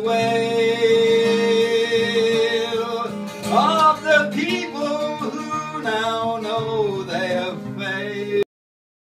wail of the people who now know they